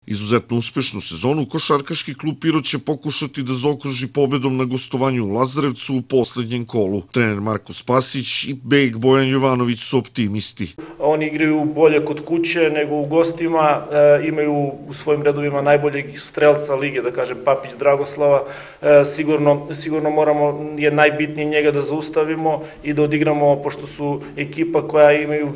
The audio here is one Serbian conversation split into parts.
Izuzetno uspešnu sezonu košarkaški klub Pirot će pokušati da zaokruži pobedom na gostovanju u Lazarevcu u poslednjem kolu. Trener Marko Spasić i bek Bojan Jovanović su optimisti. Oni igraju bolje kod kuće nego u gostima, imaju u svojim redovima najboljeg strelca lige, da kažem Papić Dragoslava. Sigurno moramo, je najbitnije njega da zaustavimo i da odigramo, pošto su ekipa koja imaju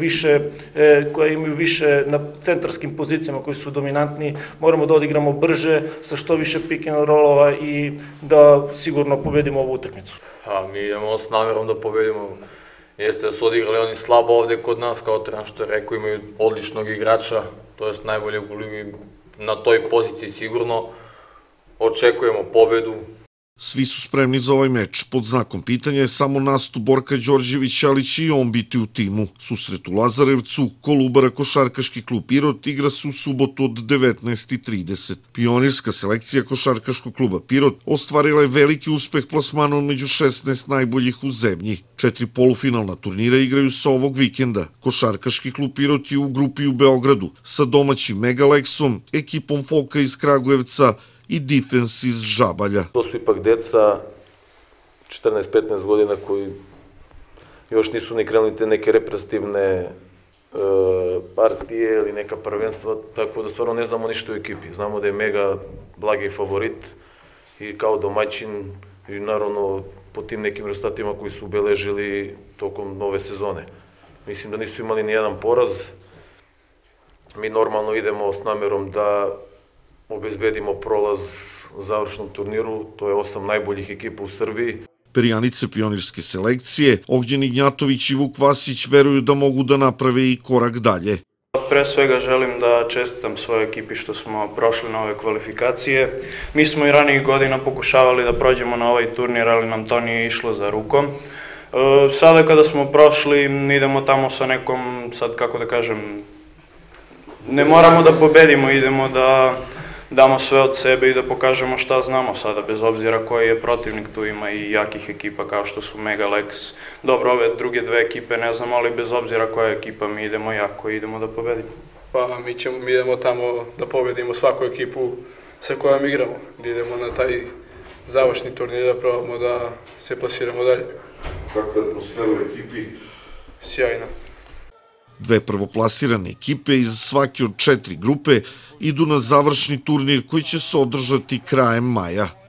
više na centarskim pozicijama koji su dominantni, moramo da odigramo brže, sa što više pick and rollova i da sigurno pobedimo ovu utakmicu. Mi idemo s namerom da pobedimo. Jeste da su odigrali oni slabo ovde kod nas, kao trener što je rekao, imaju odličnog igrača, to jest najboljeg u ligi na toj poziciji sigurno. Očekujemo pobedu. Svi su spremni za ovaj meč. Pod znakom pitanja je samo nastup Borka Đorđevića, ali će i on biti u timu. Susret u Lazarevcu, Kolubara košarkaški klub Pirot igra se u subotu od 19:30. Pionirska selekcija košarkaškog kluba Pirot ostvarila je veliki uspeh plasmanom među 16 najboljih u zemlji. 4 polufinalna turnira igraju se ovog vikenda. Košarkaški klub Pirot je u grupi u Beogradu sa domaćim Megalexom, ekipom Foka iz Kragujevca i Defense iz Žabalja. To su ipak deca 14-15 godina koji još nisu ni krenuli te neke reprezentativne partije ili neka prvenstva, tako da stvarno ne znamo ništa o ekipi. Znamo da je Mega blagi favorit i kao domaćin i naravno po tim nekim rezultatima koji su ubeležili tokom nove sezone. Mislim da nisu imali ni jedan poraz. Mi normalno idemo s namerom da obezbedimo prolaz u završnom turniru, to je 8 najboljih ekipa u Srbiji. Perjanice pionirske selekcije, Ognjen Ignjatović i Vuk Vasić veruju da mogu da naprave i korak dalje. Pre svega želim da čestitam svojoj ekipi što smo prošli na ove kvalifikacije. Mi smo i ranijih godina pokušavali da prođemo na ovaj turnir, ali nam to nije išlo za rukom. Sada kada smo prošli, idemo tamo sa nekom, sad kako da kažem, ne moramo da pobedimo, idemo da damo sve od sebe i da pokažemo šta znamo sada, bez obzira koji je protivnik. Tu ima i jakih ekipa kao što su Megalex. Dobro, ove druge dve ekipe ne znam, ali bez obzira koja je ekipa, mi idemo jako i idemo da pobedimo. Pa mi idemo tamo da pobedimo svaku ekipu sa kojom igramo, gdje idemo na taj završni turnir da probamo da se plasiramo dalje. Kakva je atmosfera u ekipi? Sjajna. Dve prvoplasirane ekipe iz svake od 4 grupe idu na završni turnir koji će se održati krajem maja.